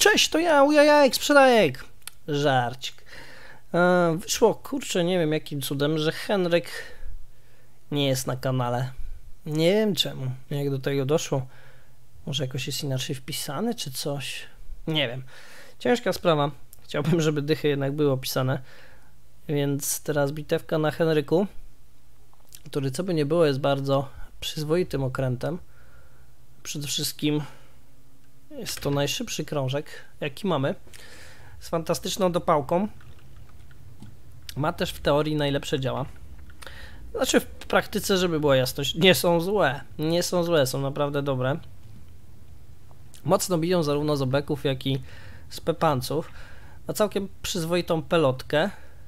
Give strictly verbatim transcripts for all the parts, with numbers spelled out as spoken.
Cześć, to ja, Ujajajek, sprzedajek. Żarcik. E, wyszło, kurczę, nie wiem jakim cudem, że Henryk nie jest na kanale. Nie wiem czemu, jak do tego doszło. Może jakoś jest inaczej wpisany, czy coś? Nie wiem. Ciężka sprawa. Chciałbym, żeby dychy jednak były opisane. Więc teraz bitewka na Henryku, który co by nie było jest bardzo przyzwoitym okrętem. Przede wszystkim jest to najszybszy krążek, jaki mamy. Z fantastyczną dopałką. Ma też w teorii najlepsze działa. Znaczy w praktyce, żeby była jasność, nie są złe. Nie są złe, są naprawdę dobre. Mocno biją zarówno z obeków, jak i z pepanców. Ma całkiem przyzwoitą pelotkę.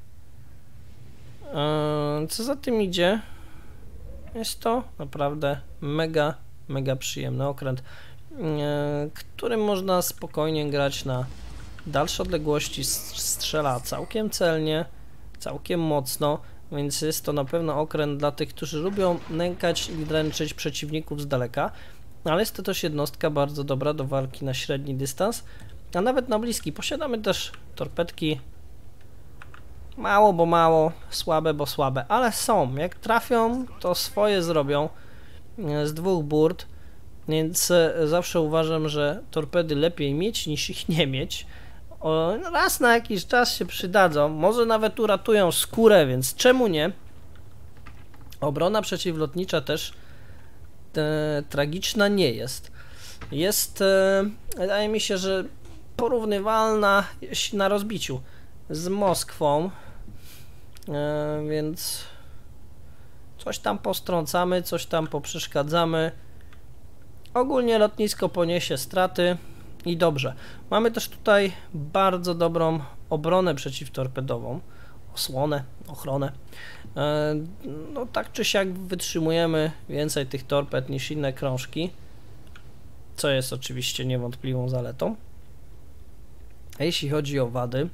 Co za tym idzie, jest to naprawdę mega, mega przyjemny okręt, którym można spokojnie grać na dalsze odległości, strzela całkiem celnie, całkiem mocno, więc jest to na pewno okręt dla tych, którzy lubią nękać i dręczyć przeciwników z daleka, ale jest to też jednostka bardzo dobra do walki na średni dystans, a nawet na bliski. Posiadamy też torpedki, mało bo mało, słabe bo słabe, ale są, jak trafią to swoje zrobią z dwóch burt. Więc zawsze uważam, że torpedy lepiej mieć niż ich nie mieć. O, raz na jakiś czas się przydadzą, może nawet uratują skórę, więc czemu nie? Obrona przeciwlotnicza też e, tragiczna nie jest. Jest, e, wydaje mi się, że porównywalna na rozbiciu z Moskwą, e, więc coś tam postrącamy, coś tam poprzeszkadzamy. Ogólnie lotnisko poniesie straty i dobrze. Mamy też tutaj bardzo dobrą obronę przeciwtorpedową, osłonę, ochronę. E, no tak czy siak wytrzymujemy więcej tych torped niż inne krążki, co jest oczywiście niewątpliwą zaletą. A jeśli chodzi o wady,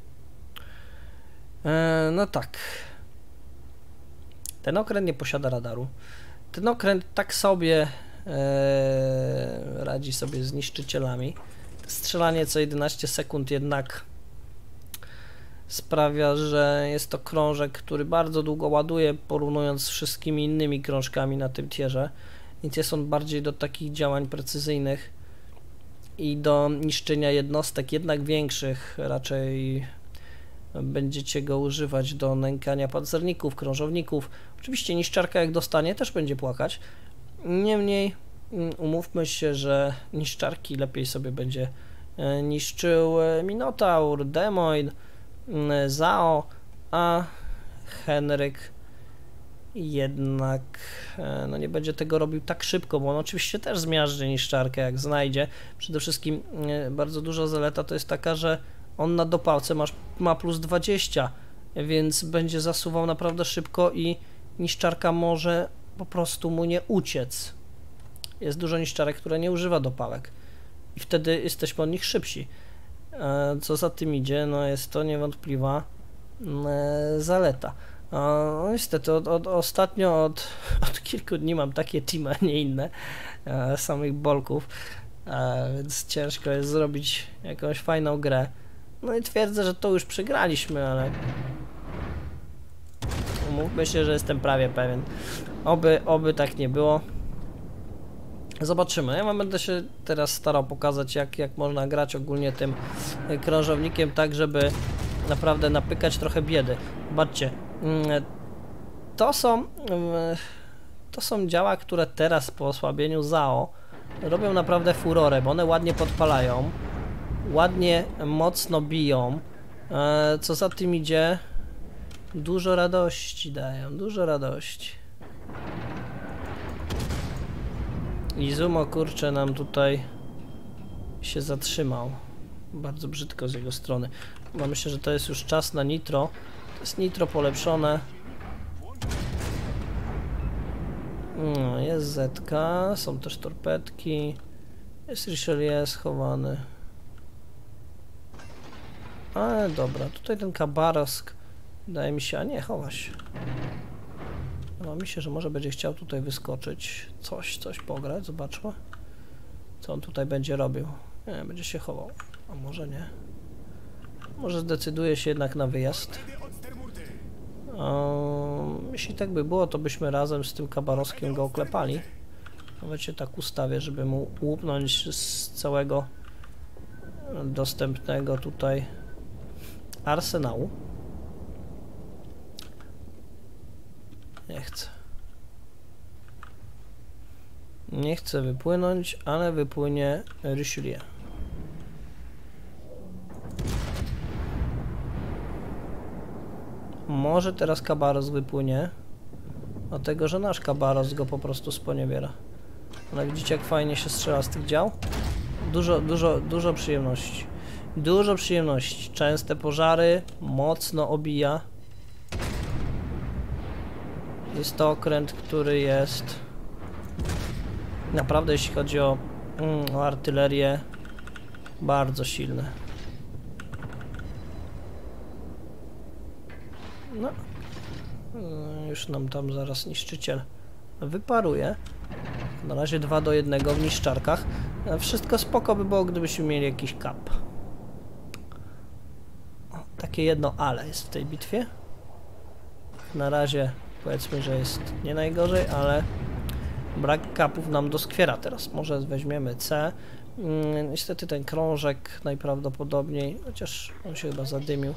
e, no tak, ten okręt nie posiada radaru. Ten okręt tak sobie Eee, radzi sobie z niszczycielami. Strzelanie co jedenaście sekund jednak sprawia, że jest to krążek, który bardzo długo ładuje, porównując z wszystkimi innymi krążkami na tym tierze, więc jest on bardziej do takich działań precyzyjnych i do niszczenia jednostek jednak większych. Raczej będziecie go używać do nękania pancerników, krążowników. Oczywiście niszczarka jak dostanie też będzie płakać. Niemniej umówmy się, że niszczarki lepiej sobie będzie niszczył Minotaur, Demoid, Zao, a Henryk jednak no nie będzie tego robił tak szybko, bo on oczywiście też zmiażdży niszczarkę jak znajdzie. Przede wszystkim bardzo duża zaleta to jest taka, że on na dopałce masz, ma plus dwadzieścia, więc będzie zasuwał naprawdę szybko i niszczarka może po prostu mu nie uciec. Jest dużo niszczarek, które nie używa dopałek i wtedy jesteśmy od nich szybsi. Co za tym idzie, no jest to niewątpliwa zaleta. No niestety od, od, ostatnio od, od kilku dni mam takie teamy, a nie inne, samych bolków, więc ciężko jest zrobić jakąś fajną grę. No i twierdzę, że to już przegraliśmy, ale umówmy się, że jestem prawie pewien. Oby, oby tak nie było. Zobaczymy. Ja wam będę się teraz starał pokazać, jak, jak można grać ogólnie tym krążownikiem, tak żeby naprawdę napykać trochę biedy. Zobaczcie, to są to są działa, które teraz po osłabieniu Zao robią naprawdę furorę, bo one ładnie podpalają, ładnie, mocno biją. Co za tym idzie, dużo radości dają, dużo radości. Izumo, kurczę, nam tutaj się zatrzymał. Bardzo brzydko z jego strony. Bo myślę, że to jest już czas na nitro. To jest nitro polepszone. No, jest zetka, są też torpedki. Jest Richelieu schowany. Ale dobra, tutaj ten Kabarosk wydaje mi się, a nie, chowa się. Wydaje mi się, że może będzie chciał tutaj wyskoczyć, coś, coś pograć, zobaczmy, co on tutaj będzie robił. Nie, będzie się chował. A może nie? Może zdecyduje się jednak na wyjazd. Um, jeśli tak by było, to byśmy razem z tym Kabarowskim go oklepali. Nawet się tak ustawię, żeby mu łupnąć z całego dostępnego tutaj arsenału. Nie chcę. Nie chcę wypłynąć, ale wypłynie Richelieu. Może teraz Kabaros wypłynie, dlatego że nasz Kabaros go po prostu sponiewiera. Ale widzicie, jak fajnie się strzela z tych dział? Dużo, dużo, dużo przyjemności. Dużo przyjemności. Częste pożary, mocno obija. Jest to okręt, który jest naprawdę, jeśli chodzi o, mm, o artylerię, bardzo silny. No, już nam tam zaraz niszczyciel wyparuje. Na razie dwa do jednego w niszczarkach. Wszystko spoko by było, gdybyśmy mieli jakiś kap. O, takie jedno ale jest w tej bitwie. Na razie powiedzmy, że jest nie najgorzej, ale brak kapów nam doskwiera teraz. Może weźmiemy C. Hmm, niestety ten krążek najprawdopodobniej, chociaż on się chyba zadymił,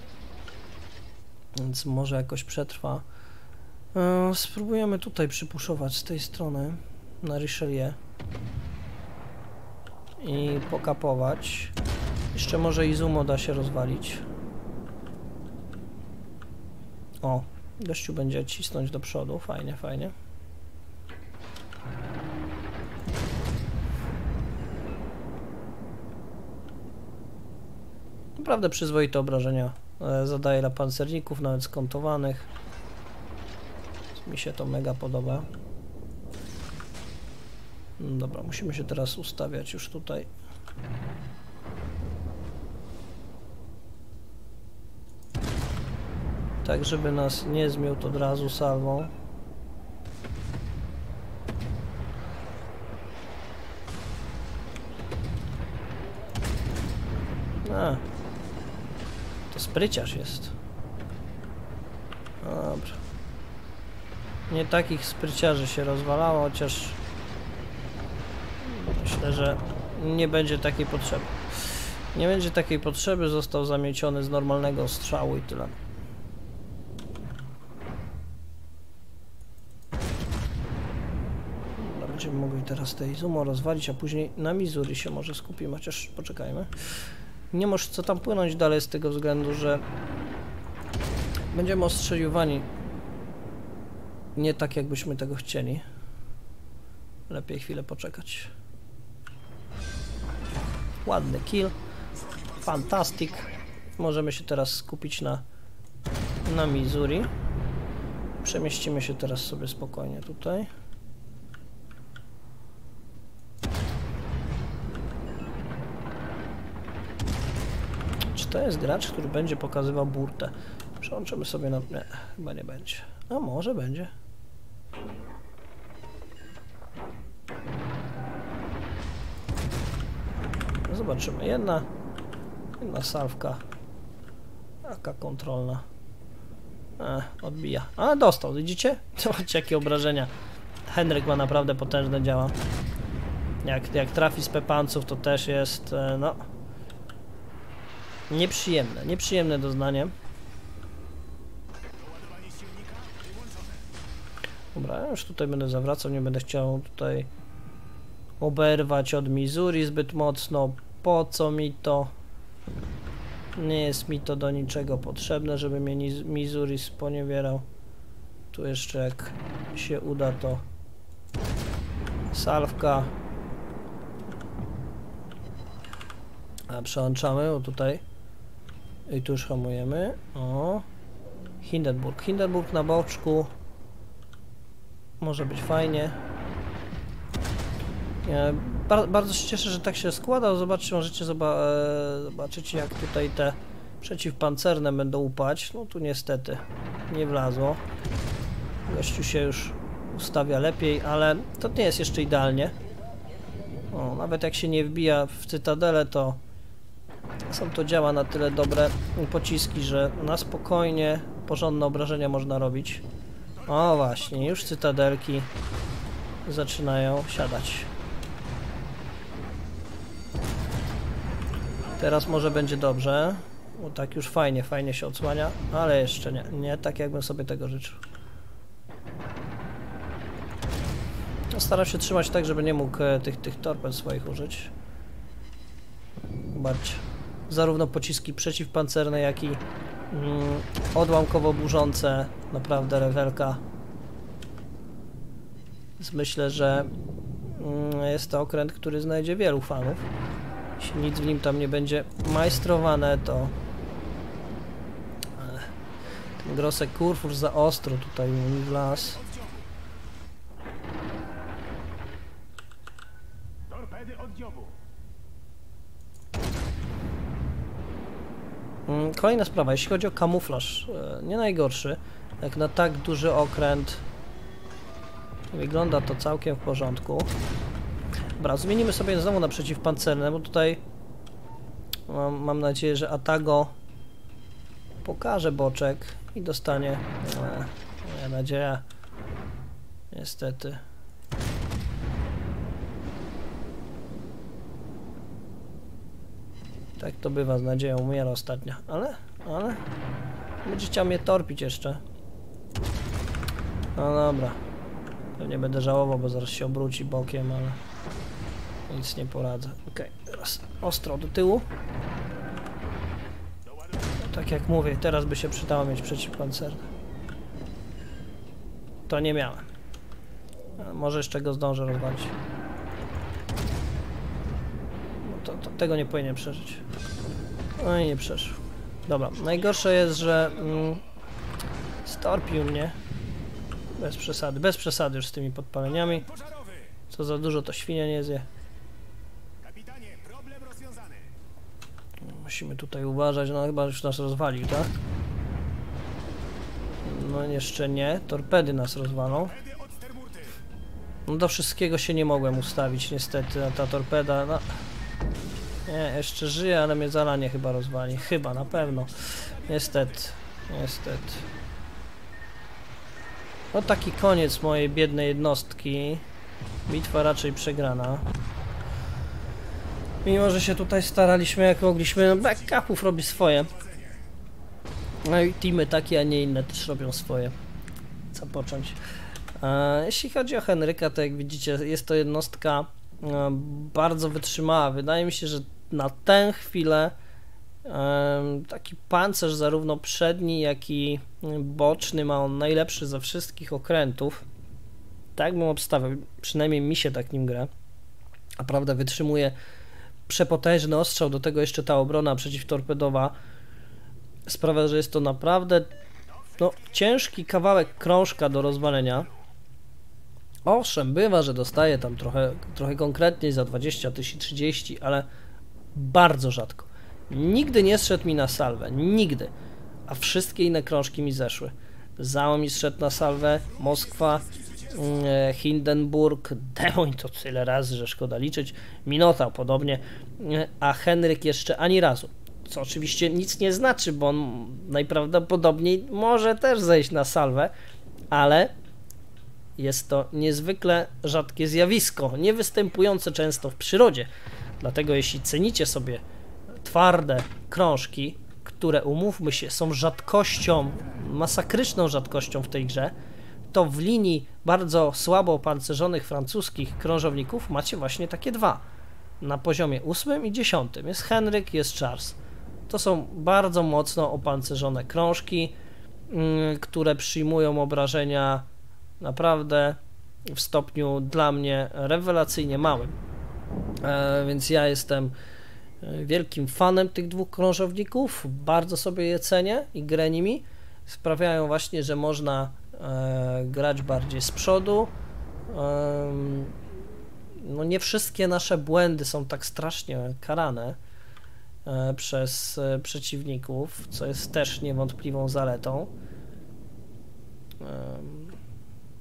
więc może jakoś przetrwa. Yy, spróbujemy tutaj przypuszować z tej strony na Richelieu i pokapować. Jeszcze może Izumo da się rozwalić. O, gościu będzie cisnąć do przodu. Fajnie, fajnie. Naprawdę przyzwoite obrażenia e, zadaje dla pancerników, nawet skontowanych. Mi się to mega podoba. Dobra, musimy się teraz ustawiać już tutaj. Tak, żeby nas nie zmiótł od razu salwą. A, to spryciarz jest. Dobra. Nie takich spryciarzy się rozwalało, chociaż myślę, że nie będzie takiej potrzeby. Nie będzie takiej potrzeby, został zamieciony z normalnego strzału i tyle. Dobra, będziemy mogli teraz te Izumo rozwalić, a później na Missouri się może skupimy, chociaż poczekajmy. Nie może co tam płynąć dalej z tego względu, że będziemy ostrzeliwani nie tak, jakbyśmy tego chcieli. Lepiej chwilę poczekać. Ładny kill. Fantastic. Możemy się teraz skupić na, na Missouri. Przemieścimy się teraz sobie spokojnie tutaj. Czy to jest gracz, który będzie pokazywał burtę? Przełączymy sobie na... Nie, chyba nie będzie. A może będzie. Zobaczymy. Jedna, jedna salwka. Taka kontrolna. E, odbija. A, dostał, widzicie? Zobaczcie, jakie obrażenia. Henryk ma naprawdę potężne działa. Jak, jak trafi z pepanców, to też jest, e, no... Nieprzyjemne, nieprzyjemne doznanie. Dobra, ja już tutaj będę zawracał, nie będę chciał tutaj oberwać od Missouri zbyt mocno. Po co mi to? Nie jest mi to do niczego potrzebne, żeby mnie Missouri sponiewierał. Tu jeszcze jak się uda, to salwka. A przełączamy, bo tutaj i tu już hamujemy. O, Hindenburg. Hindenburg na boczku. Może być fajnie. Ja bar bardzo się cieszę, że tak się składa. Zobaczcie, możecie zoba e zobaczyć, jak tutaj te przeciwpancerne będą upać. No tu niestety nie wlazło. Gościu się już ustawia lepiej, ale to nie jest jeszcze idealnie. O, nawet jak się nie wbija w cytadelę, to są to działa na tyle dobre pociski, że na spokojnie porządne obrażenia można robić. O właśnie, już cytadelki zaczynają siadać. Teraz może będzie dobrze, bo tak już fajnie, fajnie się odsłania, ale jeszcze nie, nie tak jakbym sobie tego życzył. Staram się trzymać tak, żeby nie mógł tych, tych torped swoich użyć. Zobaczcie, zarówno pociski przeciwpancerne, jak i mm, odłamkowo burzące, naprawdę rewelka. Więc myślę, że mm, jest to okręt, który znajdzie wielu fanów. Jeśli nic w nim tam nie będzie majstrowane, to Ech, ten grosek kurfur za ostro tutaj mi w las. Kolejna sprawa, jeśli chodzi o kamuflaż, nie najgorszy, jak na tak duży okręt wygląda to całkiem w porządku. Dobra, zmienimy sobie znowu na przeciwpancerne, bo tutaj mam, mam nadzieję, że Atago pokaże boczek i dostanie, e, moja nadzieja, niestety. Tak to bywa z nadzieją, umiera ostatnia, ale, ale, będzie chciał mnie torpić jeszcze. No dobra, pewnie będę żałował, bo zaraz się obróci bokiem, ale nic nie poradzę. Okej, teraz ostro do tyłu. Tak jak mówię, teraz by się przydało mieć przeciwpancerne. To nie miałem. A może jeszcze go zdążę rozwalić. To, to, tego nie powinien przeżyć. No i nie przeżył. Dobra, najgorsze jest, że mm, storpił mnie. Bez przesady, bez przesady już z tymi podpaleniami. Co za dużo to świnia nie zje. Musimy tutaj uważać, no chyba już nas rozwalił, tak? No jeszcze nie, torpedy nas rozwalą. No do wszystkiego się nie mogłem ustawić niestety, a ta torpeda, no... Nie, jeszcze żyje, ale mnie zalanie chyba rozwali. Chyba, na pewno. Niestety. Niestety. No taki koniec mojej biednej jednostki. Bitwa raczej przegrana. Mimo, że się tutaj staraliśmy jak mogliśmy, no backupów robi swoje. No i teamy takie, a nie inne też robią swoje. Co począć? E, jeśli chodzi o Henryka, to jak widzicie, jest to jednostka e, bardzo wytrzymała. Wydaje mi się, że na tę chwilę e, taki pancerz zarówno przedni, jak i boczny ma on najlepszy ze wszystkich okrętów. Tak bym obstawiał, przynajmniej mi się tak nim gra. Naprawdę wytrzymuje przepotężny ostrzał, do tego jeszcze ta obrona przeciwtorpedowa sprawia, że jest to naprawdę no, ciężki kawałek krążka do rozwalenia. Owszem, bywa, że dostaje tam trochę, trochę konkretniej za dwadzieścia tysięcy trzydzieści, ale bardzo rzadko. Nigdy nie zszedł mi na salwę, nigdy, a wszystkie inne krążki mi zeszły. Zao mi zszedł na salwę, Moskwa, Hindenburg, Demoń to tyle razy, że szkoda liczyć, Minotaur podobnie, a Henryk jeszcze ani razu. Co oczywiście nic nie znaczy, bo on najprawdopodobniej może też zejść na salwę, ale jest to niezwykle rzadkie zjawisko, nie występujące często w przyrodzie. Dlatego jeśli cenicie sobie twarde krążki, które umówmy się są rzadkością, masakryczną rzadkością w tej grze, to w linii bardzo słabo opancerzonych francuskich krążowników macie właśnie takie dwa. Na poziomie ósmym i dziesiątym. Jest Henryk, jest Charles. To są bardzo mocno opancerzone krążki, yy, które przyjmują obrażenia naprawdę w stopniu dla mnie rewelacyjnie małym. E, więc ja jestem wielkim fanem tych dwóch krążowników, bardzo sobie je cenię i grę nimi. Sprawiają właśnie, że można e, grać bardziej z przodu. E, no nie wszystkie nasze błędy są tak strasznie karane e, przez e, przeciwników, co jest też niewątpliwą zaletą. E,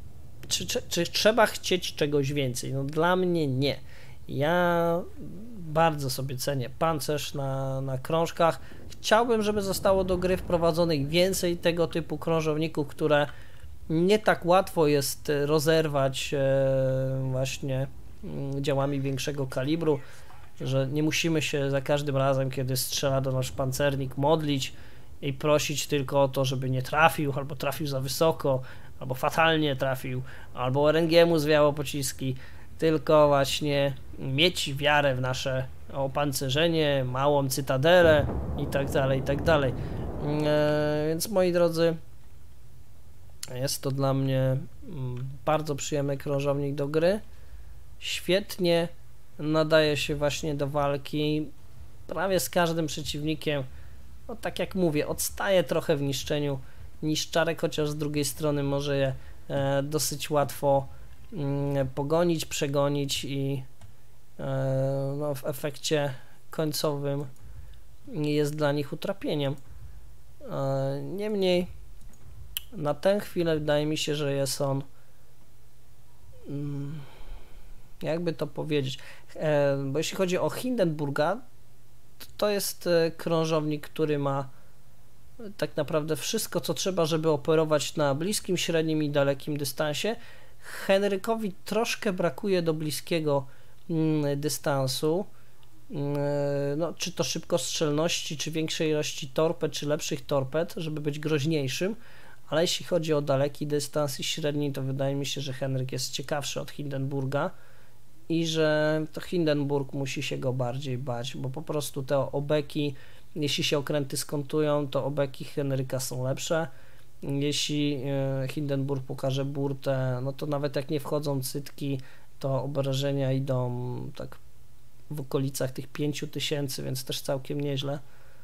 czy, czy, czy trzeba chcieć czegoś więcej? No dla mnie nie. Ja bardzo sobie cenię pancerz na, na krążkach. Chciałbym, żeby zostało do gry wprowadzonych więcej tego typu krążowników, które nie tak łatwo jest rozerwać e, właśnie działami większego kalibru, że nie musimy się za każdym razem, kiedy strzela do nasz pancernik, modlić i prosić tylko o to, żeby nie trafił, albo trafił za wysoko, albo fatalnie trafił, albo R N G mu zwiało pociski, tylko właśnie mieć wiarę w nasze opancerzenie, małą cytadelę i tak dalej, i tak dalej. E, więc moi drodzy, jest to dla mnie bardzo przyjemny krążownik do gry. Świetnie nadaje się właśnie do walki prawie z każdym przeciwnikiem. No tak jak mówię, odstaje trochę w niszczeniu niszczarek, chociaż z drugiej strony może je e, dosyć łatwo mm, pogonić, przegonić i e, no, w efekcie końcowym jest dla nich utrapieniem. E, niemniej na tę chwilę wydaje mi się, że jest on mm, jakby to powiedzieć, e, bo jeśli chodzi o Hindenburga, to, to jest e, krążownik, który ma tak naprawdę wszystko, co trzeba, żeby operować na bliskim, średnim i dalekim dystansie. Henrykowi troszkę brakuje do bliskiego mm, dystansu, mm, no, czy to szybkostrzelności, czy większej ilości torped, czy lepszych torped, żeby być groźniejszym, ale jeśli chodzi o daleki dystans i średni, to wydaje mi się, że Henryk jest ciekawszy od Hindenburga i że to Hindenburg musi się go bardziej bać, bo po prostu te obeki, jeśli się okręty skontują, to obeki Henryka są lepsze. Jeśli Hindenburg pokaże burtę, no to nawet jak nie wchodzą cytki, to obrażenia idą tak w okolicach tych pięciu tysięcy, więc też całkiem nieźle.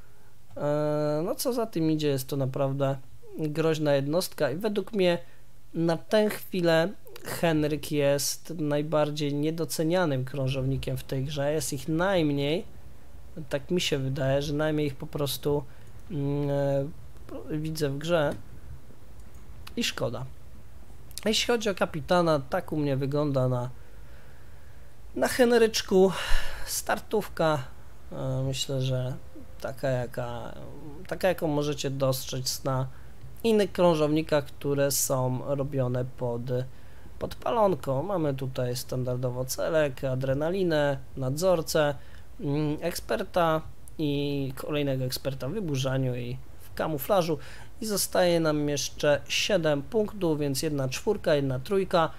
No co za tym idzie, jest to naprawdę groźna jednostka i według mnie na tę chwilę Henryk jest najbardziej niedocenianym krążownikiem w tej grze. Jest ich najmniej, tak mi się wydaje, że najmniej ich po prostu mm, widzę w grze i szkoda. Jeśli chodzi o kapitana, tak u mnie wygląda na, na Henryczku startówka. Myślę, że taka, jaka, taka jaką możecie dostrzec na innych krążownikach, które są robione pod, pod palonką. Mamy tutaj standardowo celek, adrenalinę, nadzorcę, eksperta i kolejnego eksperta w wyburzaniu i w kamuflażu i zostaje nam jeszcze siedem punktów, więc jedna czwórka, jedna trójka.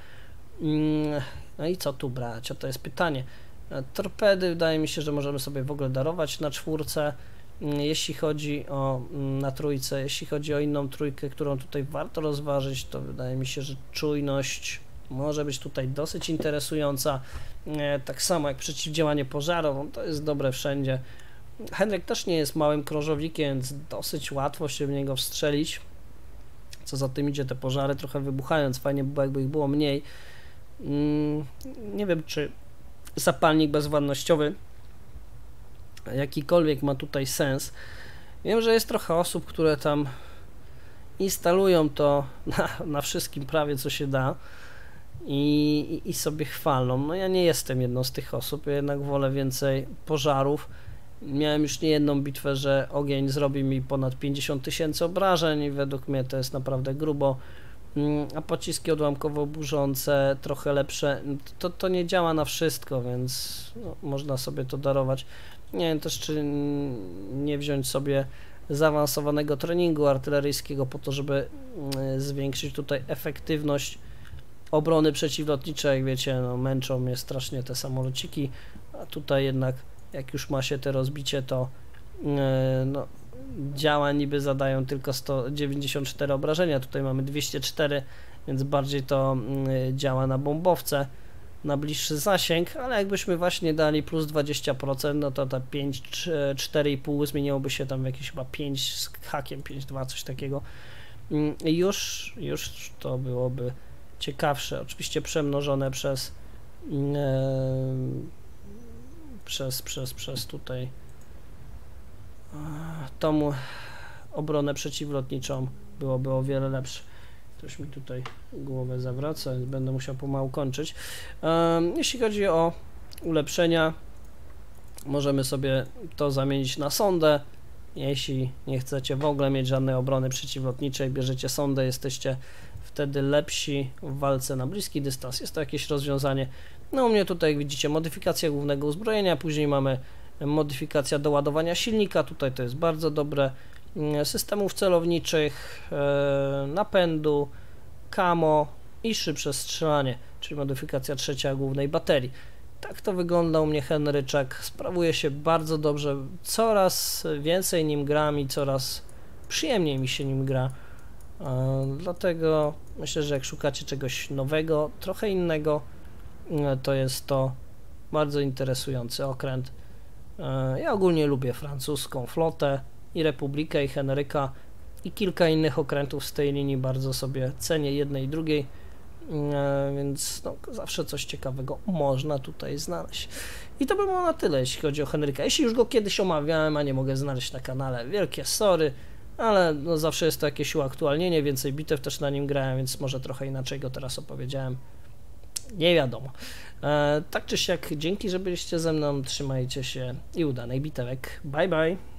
No i co tu brać? O, to jest pytanie. Torpedy wydaje mi się, że możemy sobie w ogóle darować na czwórce. Jeśli chodzi o na trójce, jeśli chodzi o inną trójkę, którą tutaj warto rozważyć, to wydaje mi się, że czujność może być tutaj dosyć interesująca. Tak samo jak przeciwdziałanie pożarom, to jest dobre wszędzie. Henryk też nie jest małym krążownikiem, więc dosyć łatwo się w niego wstrzelić. Co za tym idzie, te pożary trochę wybuchając, fajnie by było, jakby ich było mniej. Nie wiem, czy zapalnik bezwładnościowy jakikolwiek ma tutaj sens. Wiem, że jest trochę osób, które tam instalują to na, na wszystkim prawie, co się da i, i sobie chwalą. No ja nie jestem jedną z tych osób, ja jednak wolę więcej pożarów. Miałem już nie jedną bitwę, że ogień zrobi mi ponad pięćdziesiąt tysięcy obrażeń i według mnie to jest naprawdę grubo. A pociski odłamkowo burzące, trochę lepsze, to, to nie działa na wszystko, więc no, można sobie to darować. Nie wiem też, czy nie wziąć sobie zaawansowanego treningu artyleryjskiego po to, żeby zwiększyć tutaj efektywność obrony przeciwlotniczej. Jak wiecie, no, męczą mnie strasznie te samolociki, a tutaj jednak jak już ma się te rozbicie, to yy, no, działa niby zadają tylko sto dziewięćdziesiąt cztery obrażenia, tutaj mamy dwieście cztery, więc bardziej to yy, działa na bombowce, na bliższy zasięg, ale jakbyśmy właśnie dali plus dwadzieścia procent, no to ta pięć, cztery i pół zmieniłoby się tam w jakieś chyba pięć z hakiem, pięć dwa, coś takiego. Yy, już, już to byłoby ciekawsze, oczywiście przemnożone przez yy, przez, przez, przez tutaj tą obronę przeciwlotniczą byłoby o wiele lepsze. Ktoś mi tutaj głowę zawraca, więc będę musiał pomału kończyć. Um, jeśli chodzi o ulepszenia, możemy sobie to zamienić na sondę. Jeśli nie chcecie w ogóle mieć żadnej obrony przeciwlotniczej, bierzecie sondę, jesteście wtedy lepsi w walce na bliski dystans. Jest to jakieś rozwiązanie. No u mnie tutaj, jak widzicie, modyfikacja głównego uzbrojenia, później mamy modyfikacja do ładowania silnika, tutaj to jest bardzo dobre, systemów celowniczych, napędu, camo i szybsze strzelanie, czyli modyfikacja trzecia głównej baterii. Tak to wygląda u mnie Henryczek, sprawuje się bardzo dobrze, coraz więcej nim gram i coraz przyjemniej mi się nim gra, dlatego myślę, że jak szukacie czegoś nowego, trochę innego, to jest to bardzo interesujący okręt. Ja ogólnie lubię francuską flotę i Republikę i Henryka i kilka innych okrętów z tej linii, bardzo sobie cenię jednej i drugiej, więc no, zawsze coś ciekawego można tutaj znaleźć. I to by było na tyle, jeśli chodzi o Henryka. Jeśli już go kiedyś omawiałem, a nie mogę znaleźć na kanale, wielkie sorry, ale no, zawsze jest to jakieś uaktualnienie, więcej bitew też na nim grałem, więc może trochę inaczej go teraz opowiedziałem. Nie wiadomo. E, tak czy siak, dzięki, że byliście ze mną, trzymajcie się i udanej bitewek. Bye bye!